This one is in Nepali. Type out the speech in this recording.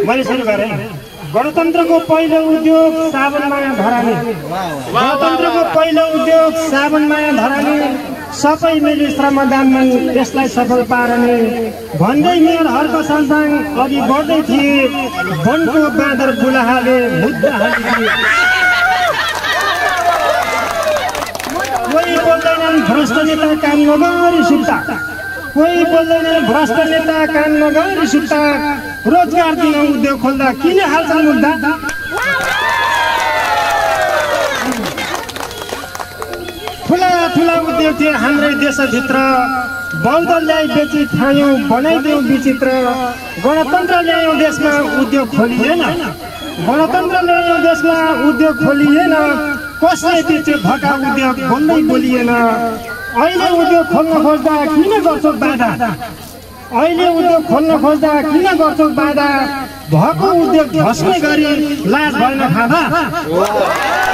मैले सुरु गरेँ। गणतन्त्रको पहिलो उद्योग साबनमाया धरानी, गणतन्त्रको पहिलो उद्योग साबनमाया धरानी, सबै मिली श्रमदानमा यसलाई सफल पार्ने भन्दै मेयरहरूको सन्तान अघि बढ्दै थिए। वनको बाँदर बुलाहाले मुद्दा हालिदिए। कोही बोल्दैनन् भ्रष्ट नेता काम नगरी सुत्ता, कोही बोल्दैनन् भ्रष्ट नेता काम नगरी सुत्ता। रोजगार दिन उद्योग खोल्दा किन हाल्छ मुद्दा? ठुला ठुला उद्योग थिए हाम्रै देशभित्र, बौद्ध ल्याई बेची खायौँ बनाइदिउँ विचित्र। गणतन्त्र ल्यायौँ देशमा उद्योग खोलिएन, गणतन्त्र ल्यायौँ देशमा उद्योग खोलिएन। कसले बेचे भटा उद्योग बोल्दै बोलिएन। अहिले उद्योग खोल्न खोज्दा किन गर्छौ बाधा? अहिले उद्योग खोल्न खोज्दा किन गर्छौ बाधा? भएको उद्योग धस्ने गरी लाज भएन खाँदा।